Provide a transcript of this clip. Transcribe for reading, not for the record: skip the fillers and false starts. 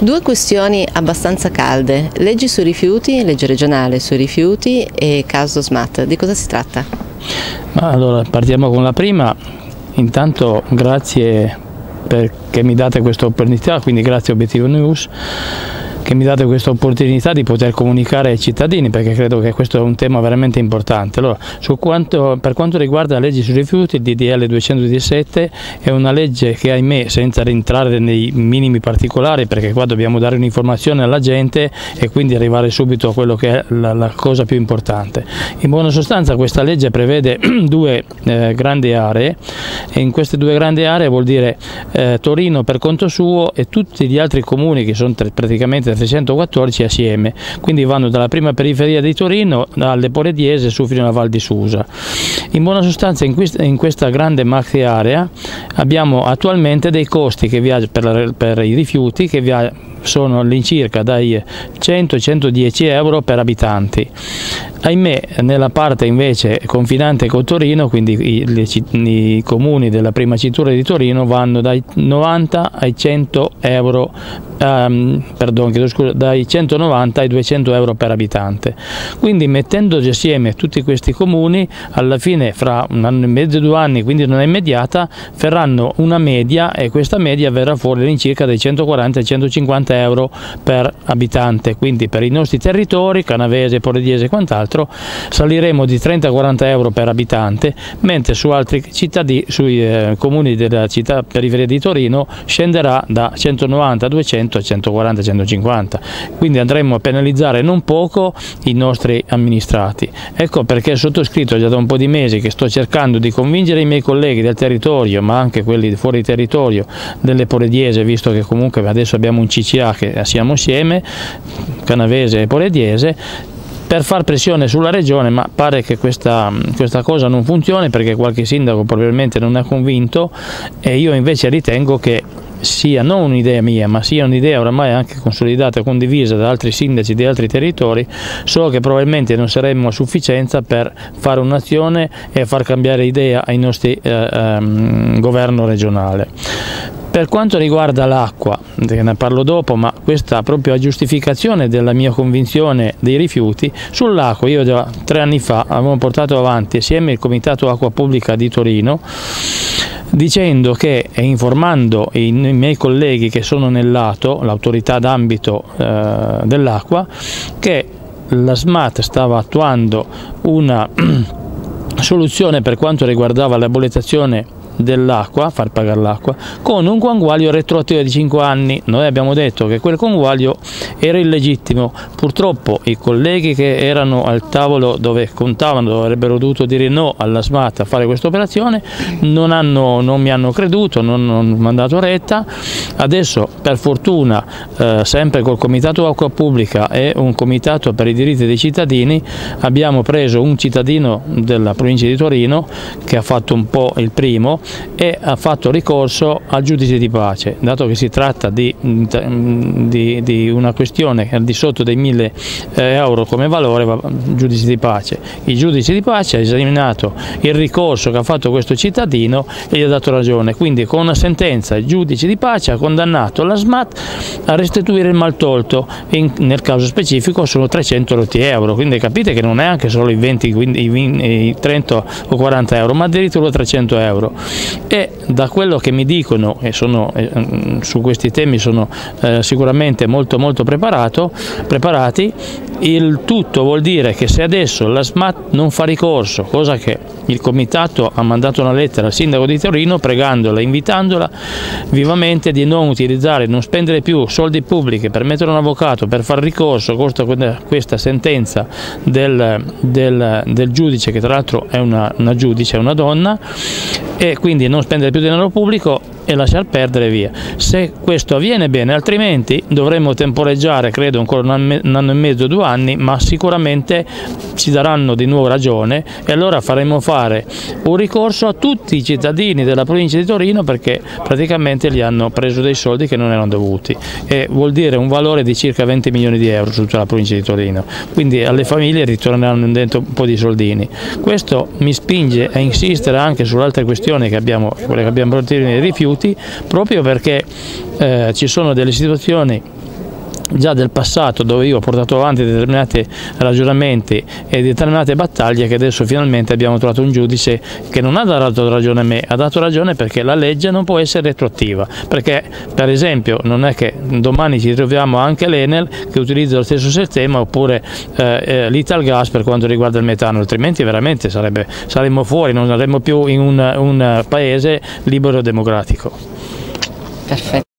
Due questioni abbastanza calde, leggi sui rifiuti, legge regionale sui rifiuti e caso SMAT. Di cosa si tratta? Allora, partiamo con la prima. Intanto grazie perché mi date questa opportunità, quindi grazie a Obiettivo News, che mi date questa opportunità di poter comunicare ai cittadini, perché credo che questo è un tema veramente importante. Allora, per quanto riguarda la legge sui rifiuti, il DDL 217 è una legge che, ahimè, senza entrare nei minimi particolari, perché qua dobbiamo dare un'informazione alla gente e quindi arrivare subito a quello che è la cosa più importante. In buona sostanza questa legge prevede due grandi aree, e in queste due grandi aree vuol dire Torino per conto suo e tutti gli altri comuni, che sono praticamente 314 assieme, quindi vanno dalla prima periferia di Torino alle Porediese su fino alla Val di Susa. In buona sostanza in questa grande maxi area abbiamo attualmente dei costi che per i rifiuti che sono all'incirca dai 100-110 euro per abitanti. Ahimè, nella parte invece confinante con Torino, quindi i comuni della prima cintura di Torino, vanno dai 90 ai 100 euro, dai 190 ai 200 euro per abitante. Quindi mettendoci assieme tutti questi comuni, alla fine fra un anno e mezzo, 2 anni, quindi non è immediata, faranno una media, e questa media verrà fuori all'incirca dai 140 ai 150 euro per abitante. Quindi per i nostri territori, Canavese, Porediese e quant'altro, saliremo di 30-40 euro per abitante, mentre su altri sui comuni della città periferia di Torino scenderà da 190 a 200 a 140 a 150, quindi andremo a penalizzare non poco i nostri amministrati. Ecco perché sottoscritto già da un po' di mesi che sto cercando di convincere i miei colleghi del territorio, ma anche quelli fuori territorio delle Porediese, visto che comunque adesso abbiamo un CCA che siamo assieme, Canavese e Porediese, per far pressione sulla regione, ma pare che questa cosa non funzioni, perché qualche sindaco probabilmente non è convinto, e io invece ritengo che sia non un'idea mia, ma sia un'idea oramai anche consolidata e condivisa da altri sindaci di altri territori, solo che probabilmente non saremmo a sufficienza per fare un'azione e far cambiare idea ai nostri governo regionale. Per quanto riguarda l'acqua, ne parlo dopo, ma questa proprio a giustificazione della mia convinzione dei rifiuti, sull'acqua io già 3 anni fa avevo portato avanti assieme il Comitato Acqua Pubblica di Torino, dicendo che, e informando i miei colleghi che sono nel lato, l'autorità d'ambito dell'acqua, che la SMAT stava attuando una soluzione per quanto riguardava la bollettazione dell'acqua, far pagare l'acqua, con un conguaglio retroattivo di 5 anni. Noi abbiamo detto che quel conguaglio era illegittimo. Purtroppo i colleghi che erano al tavolo dove contavano, avrebbero dovuto dire no alla SMAT a fare questa operazione, non mi hanno creduto, non hanno mandato retta. Adesso per fortuna sempre col Comitato Acqua Pubblica e un Comitato per i diritti dei cittadini abbiamo preso un cittadino della provincia di Torino che ha fatto un po' il primo e ha fatto ricorso al giudice di pace, dato che si tratta di una questione al di sotto dei 1000 euro come valore, giudice di pace. Il giudice di pace ha esaminato il ricorso che ha fatto questo cittadino e gli ha dato ragione, quindi con una sentenza il giudice di pace ha condannato la SMAT a restituire il maltolto, nel caso specifico sono 300 rotti euro, quindi capite che non è anche solo i 20, i 30 o 40 euro, ma addirittura 300 euro. E da quello che mi dicono, e su questi temi sono sicuramente molto preparati, il tutto vuol dire che se adesso la SMAT non fa ricorso, cosa che il Comitato ha mandato una lettera al Sindaco di Torino pregandola, invitandola vivamente di non utilizzare, non spendere più soldi pubblici per mettere un avvocato per far ricorso contro questa sentenza del giudice, che tra l'altro è una giudice, è una donna, e quindi non spendere più denaro pubblico e lasciar perdere via. Se questo avviene bene, altrimenti dovremmo temporeggiare, credo ancora un anno e mezzo, 2 anni, ma sicuramente ci daranno di nuovo ragione e allora faremo fare un ricorso a tutti i cittadini della provincia di Torino, perché praticamente gli hanno preso dei soldi che non erano dovuti, e vuol dire un valore di circa 20 milioni di euro su tutta la provincia di Torino, quindi alle famiglie ritorneranno dentro un po' di soldini. Questo mi spinge a insistere anche sulle altre questioni che abbiamo, quelle che abbiamo portato nei rifiuti, proprio perché ci sono delle situazioni già del passato, dove io ho portato avanti determinati ragionamenti e determinate battaglie, che adesso finalmente abbiamo trovato un giudice che non ha dato ragione a me, ha dato ragione perché la legge non può essere retroattiva, perché per esempio non è che domani ci troviamo anche l'Enel che utilizza lo stesso sistema, oppure l'Italgas per quanto riguarda il metano, altrimenti veramente saremmo fuori, non saremmo più in un paese libero e democratico. Perfetto.